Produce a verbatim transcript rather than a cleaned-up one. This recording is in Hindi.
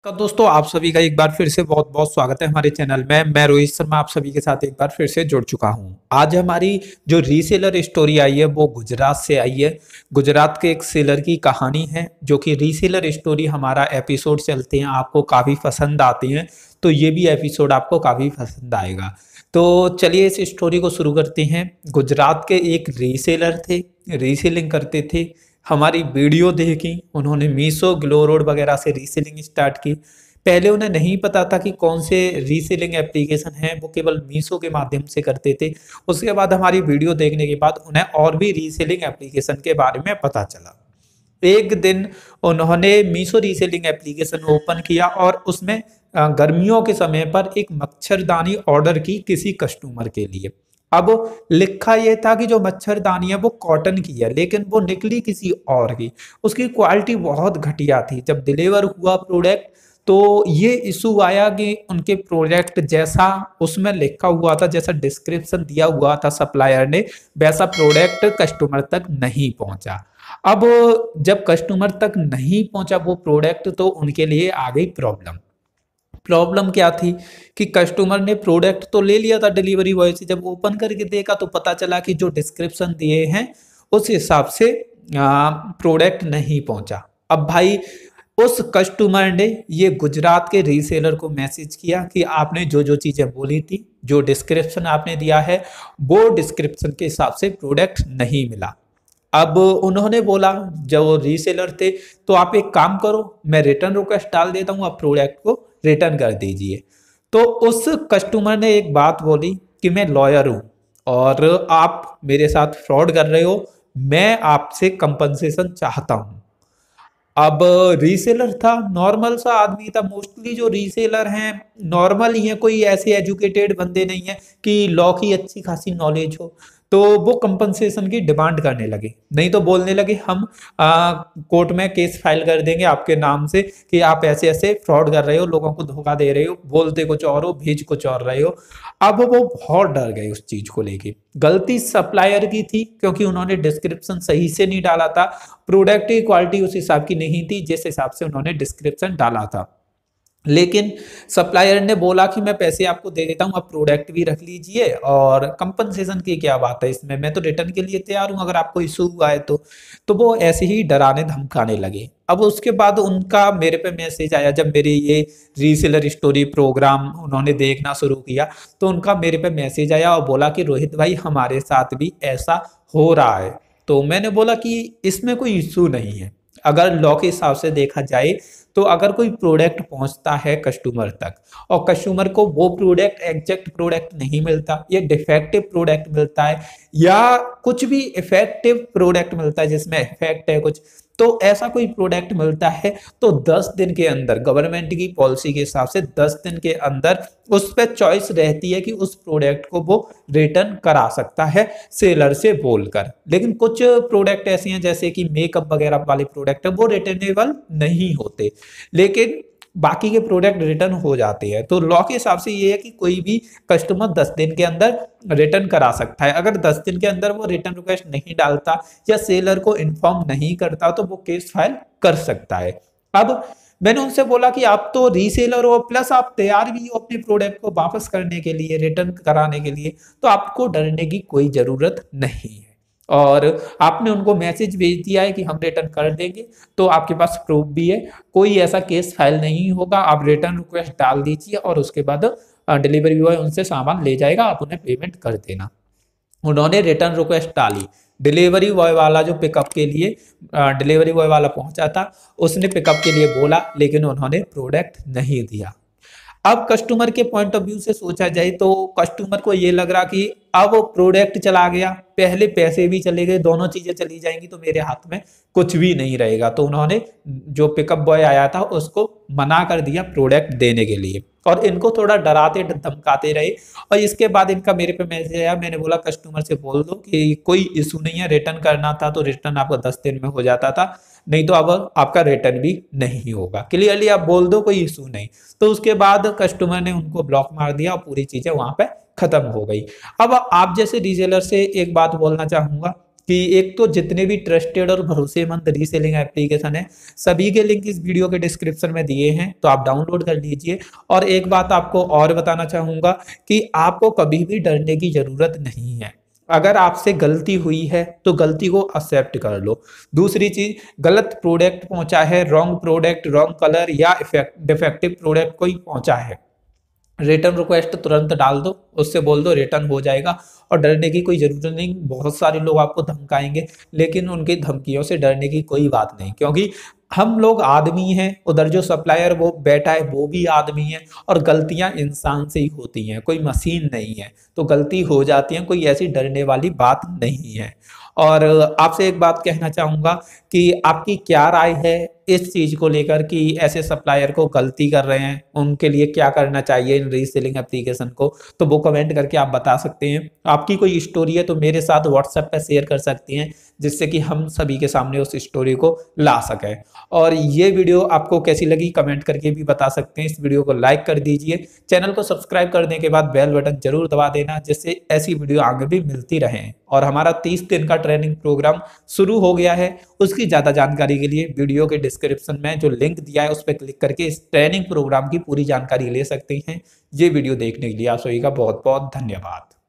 तो दोस्तों आप सभी का एक बार फिर से बहुत बहुत स्वागत है हमारे चैनल में। मैं रोहित शर्मा आप सभी के साथ एक बार फिर से जुड़ चुका हूं। आज हमारी जो रीसेलर स्टोरी आई है वो गुजरात से आई है। गुजरात के एक सेलर की कहानी है जो कि रीसेलर स्टोरी हमारा एपिसोड चलते हैं आपको काफ़ी पसंद आते हैं, तो ये भी एपिसोड आपको काफ़ी पसंद आएगा। तो चलिए इस स्टोरी को शुरू करते हैं। गुजरात के एक रीसेलर थे, रीसेलिंग करते थे। हमारी वीडियो देखी, उन्होंने मीशो, ग्लो रोड वगैरह से रीसेलिंग स्टार्ट की। पहले उन्हें नहीं पता था कि कौन से रीसेलिंग एप्लीकेशन हैं, वो केवल मीशो के माध्यम से करते थे। उसके बाद हमारी वीडियो देखने के बाद उन्हें और भी रीसेलिंग एप्लीकेशन के बारे में पता चला। एक दिन उन्होंने मीशो रीसेलिंग एप्लीकेशन ओपन किया और उसमें गर्मियों के समय पर एक मच्छरदानी ऑर्डर की किसी कस्टमर के लिए। अब लिखा यह था कि जो मच्छरदानी है वो कॉटन की है, लेकिन वो निकली किसी और की। उसकी क्वालिटी बहुत घटिया थी। जब डिलीवर हुआ प्रोडक्ट तो ये इशू आया कि उनके प्रोडक्ट जैसा उसमें लिखा हुआ था, जैसा डिस्क्रिप्शन दिया हुआ था सप्लायर ने, वैसा प्रोडक्ट कस्टमर तक नहीं पहुंचा। अब जब कस्टमर तक नहीं पहुंचा वो प्रोडक्ट, तो उनके लिए आ गई प्रॉब्लम। प्रॉब्लम क्या थी कि कस्टमर ने प्रोडक्ट तो ले लिया था डिलीवरी बॉय से, जब ओपन करके देखा तो पता चला कि जो डिस्क्रिप्शन दिए हैं उस हिसाब से प्रोडक्ट नहीं पहुंचा। अब भाई उस कस्टमर ने ये गुजरात के रीसेलर को मैसेज किया कि आपने जो जो चीजें बोली थी, जो डिस्क्रिप्शन आपने दिया है, वो डिस्क्रिप्शन के हिसाब से प्रोडक्ट नहीं मिला। अब उन्होंने बोला, जो रीसेलर थे, तो आप एक काम करो, मैं रिटर्न रिक्वेस्ट डाल देता हूं, आप प्रोडक्ट को रिटर्न कर दीजिए। तो उस कस्टमर ने एक बात बोली कि मैं लॉयर हूं और आप मेरे साथ फ्रॉड कर रहे हो, मैं आपसे कंपनसेशन चाहता हूं। अब रीसेलर था, नॉर्मल सा आदमी था। मोस्टली जो रीसेलर हैं नॉर्मल ही हैं, कोई ऐसे एजुकेटेड बंदे नहीं है कि लॉ की अच्छी खासी नॉलेज हो। तो वो कंपनसेशन की डिमांड करने लगे, नहीं तो बोलने लगे हम आ, कोर्ट में केस फाइल कर देंगे आपके नाम से कि आप ऐसे ऐसे फ्रॉड कर रहे हो, लोगों को धोखा दे रहे हो, बोलते कुछ और हो, भेज कुछ और रहे हो। अब वो बहुत डर गए उस चीज को लेके। गलती सप्लायर की थी क्योंकि उन्होंने डिस्क्रिप्शन सही से नहीं डाला था। प्रोडक्ट की क्वालिटी उस हिसाब की नहीं थी जिस हिसाब से उन्होंने डिस्क्रिप्शन डाला था। लेकिन सप्लायर ने बोला कि मैं पैसे आपको दे देता हूं, आप प्रोडक्ट भी रख लीजिए, और कंपनसेशन की क्या बात है इसमें, मैं तो रिटर्न के लिए तैयार हूं अगर आपको इशू हुआ है तो तो वो ऐसे ही डराने धमकाने लगे। अब उसके बाद उनका मेरे पे मैसेज आया, जब मेरे ये रीसेलर स्टोरी प्रोग्राम उन्होंने देखना शुरू किया तो उनका मेरे पे मैसेज आया और बोला कि रोहित भाई हमारे साथ भी ऐसा हो रहा है। तो मैंने बोला कि इसमें कोई इशू नहीं है। अगर लॉ के हिसाब से देखा जाए तो अगर कोई प्रोडक्ट पहुंचता है कस्टमर तक और कस्टमर को वो प्रोडक्ट एग्जैक्ट प्रोडक्ट नहीं मिलता, या डिफेक्टिव प्रोडक्ट मिलता है, या कुछ भी इफेक्टिव प्रोडक्ट मिलता है जिसमें इफेक्ट है कुछ, तो ऐसा कोई प्रोडक्ट मिलता है तो दस दिन के अंदर, गवर्नमेंट की पॉलिसी के हिसाब से दस दिन के अंदर उस पर चॉइस रहती है कि उस प्रोडक्ट को वो रिटर्न करा सकता है सेलर से बोलकर। लेकिन कुछ प्रोडक्ट ऐसे हैं जैसे कि मेकअप वगैरह वाले प्रोडक्ट है, वो रिटर्नेबल नहीं होते, लेकिन बाकी के प्रोडक्ट रिटर्न हो जाते हैं। तो लॉ के हिसाब से ये है कि कोई भी कस्टमर दस दिन के अंदर रिटर्न करा सकता है। अगर दस दिन के अंदर वो रिटर्न रिक्वेस्ट नहीं डालता या सेलर को इन्फॉर्म नहीं करता तो वो केस फाइल कर सकता है। अब मैंने उनसे बोला कि आप तो रीसेलर हो, प्लस आप तैयार भी हो अपने प्रोडक्ट को वापस करने के लिए, रिटर्न कराने के लिए, तो आपको डरने की कोई जरूरत नहीं है। और आपने उनको मैसेज भेज दिया है कि हम रिटर्न कर देंगे, तो आपके पास प्रूफ भी है, कोई ऐसा केस फाइल नहीं होगा। आप रिटर्न रिक्वेस्ट डाल दीजिए और उसके बाद डिलीवरी बॉय उनसे सामान ले जाएगा, आप उन्हें पेमेंट कर देना। उन्होंने रिटर्न रिक्वेस्ट डाली, डिलीवरी बॉय वाला जो पिकअप के लिए डिलीवरी बॉय वाला पहुंचा था उसने पिकअप के लिए बोला, लेकिन उन्होंने प्रोडक्ट नहीं दिया। अब कस्टमर के पॉइंट ऑफ व्यू से सोचा जाए तो कस्टमर को ये लग रहा कि अब प्रोडक्ट चला गया, पहले पैसे भी चले गए, दोनों चीजें चली जाएंगी तो मेरे हाथ में कुछ भी नहीं रहेगा। तो उन्होंने जो पिकअप बॉय आया था उसको मना कर दिया प्रोडक्ट देने के लिए, और इनको थोड़ा डराते धमकाते रहे। और इसके बाद इनका मेरे पे मैसेज आया, मैंने बोला कस्टमर से बोल दो कि कोई इशू नहीं है, रिटर्न करना था तो रिटर्न आपका दस दिन में हो जाता था, नहीं तो अब आपका रिटर्न भी नहीं होगा, क्लियरली आप बोल दो, कोई इशू नहीं। तो उसके बाद कस्टमर ने उनको ब्लॉक मार दिया और पूरी चीजें वहां पे खत्म हो गई। अब आप जैसे रीसेलर से एक बात बोलना चाहूंगा कि एक तो जितने भी ट्रस्टेड और भरोसेमंद रीसेलिंग एप्लीकेशन है, सभी के लिंक इस वीडियो के डिस्क्रिप्शन में दिए हैं, तो आप डाउनलोड कर लीजिए। और एक बात आपको और बताना चाहूंगा कि आपको कभी भी डरने की जरूरत नहीं है। अगर आपसे गलती हुई है तो गलती को एक्सेप्ट कर लो। दूसरी चीज, गलत प्रोडक्ट पहुंचा है, रॉन्ग प्रोडक्ट, रॉन्ग कलर या डिफेक्टिव प्रोडक्ट कोई पहुंचा है, रिटर्न रिक्वेस्ट तुरंत डाल दो, उससे बोल दो रिटर्न हो जाएगा। और डरने की कोई जरूरत नहीं। बहुत सारे लोग आपको धमकाएंगे, लेकिन उनकी धमकियों से डरने की कोई बात नहीं, क्योंकि हम लोग आदमी हैं, उधर जो सप्लायर वो बैठा है वो भी आदमी है, और गलतियां इंसान से ही होती हैं, कोई मशीन नहीं है, तो गलती हो जाती है, कोई ऐसी डरने वाली बात नहीं है। और आपसे एक बात कहना चाहूंगा कि आपकी क्या राय है इस चीज को लेकर कि ऐसे सप्लायर को गलती कर रहे हैं, उनके लिए क्या करना चाहिए इन रीसेलिंग एप्लीकेशन को, तो वो कमेंट करके आप बता सकते हैं। आपकी कोई स्टोरी है तो मेरे साथ व्हाट्सएप पे शेयर कर सकती हैं, जिससे कि हम सभी के सामने उस स्टोरी को ला सकें। और ये वीडियो आपको कैसी लगी कमेंट करके भी बता सकते हैं। इस वीडियो को लाइक कर दीजिए, चैनल को सब्सक्राइब करने के बाद बेल बटन जरूर दबा देना, जिससे ऐसी वीडियो आगे भी मिलती रहे। और हमारा तीस दिन का ट्रेनिंग प्रोग्राम शुरू हो गया है, उसकी ज्यादा जानकारी के लिए वीडियो के डिस्क्रिप्शन में जो लिंक दिया है उस पर क्लिक करके इस ट्रेनिंग प्रोग्राम की पूरी जानकारी ले सकते हैं। ये वीडियो देखने के लिए आप सभी का बहुत बहुत धन्यवाद।